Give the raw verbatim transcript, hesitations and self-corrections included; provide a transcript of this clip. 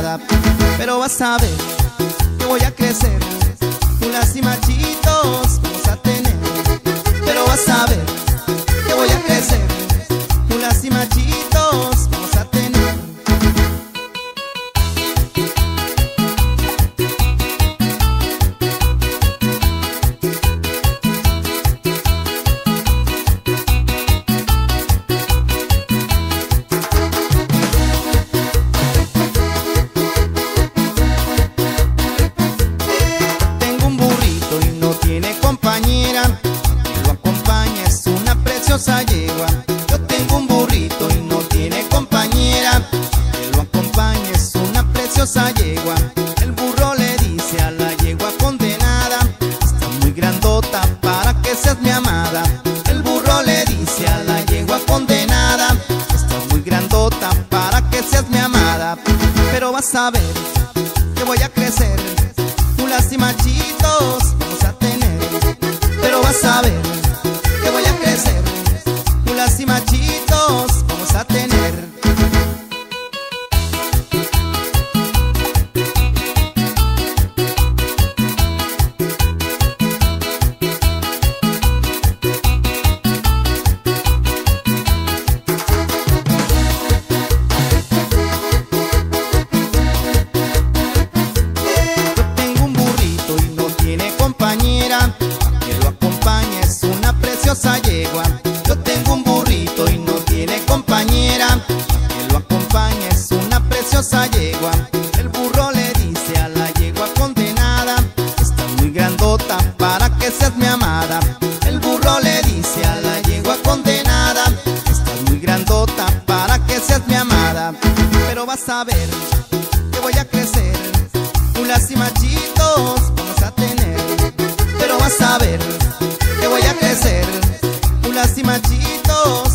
amada. Pero vas a ver que voy a crecer, mulas y machitos vamos a tener. Pero vas a ver que voy a crecer, mulas y machitos vamos a tener. Yegua. Yo tengo un burrito y no tiene compañera, que lo acompañe, es una preciosa yegua. El burro le dice a la yegua condenada: estás muy grandota para que seas mi amada. El burro le dice a la yegua condenada: estás muy grandota para que seas mi amada. Pero vas a ver que voy a crecer, mulas y machitos vamos a tener. Pero vas a ver que voy a crecer, mulas y machitos vamos a tener. Yo tengo un burrito y no tiene compañera, que lo acompañe, es una preciosa yegua. Yo tengo un burrito y no tiene compañera, que lo acompañe, es una preciosa yegua. El burro le dice a la yegua condenada: estás muy grandota para que seas mi amada. El burro le dice a la yegua condenada: estás muy grandota para que seas mi amada. Pero vas a ver que voy a crecer, mulas y machitos vamos a tener. Pero vas a ver que voy a crecer, mulas y machitos